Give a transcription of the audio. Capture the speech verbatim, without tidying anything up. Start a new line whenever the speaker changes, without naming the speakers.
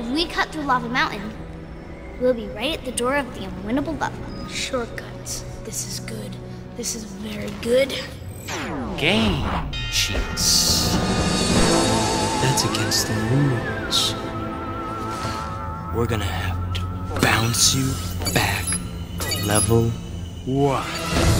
when we cut through Lava Mountain, we'll be right at the door of the unwinnable level.
Shortcuts. This is good. This is very good.
Game cheats. That's against the rules. We're gonna have to bounce you back to level one.